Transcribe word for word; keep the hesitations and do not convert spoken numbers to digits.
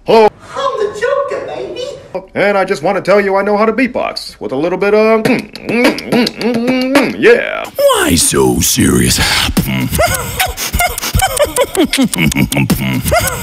Hello. I'm the Joker, baby. And I just want to tell you I know how to beatbox with a little bit of yeah. Why so serious?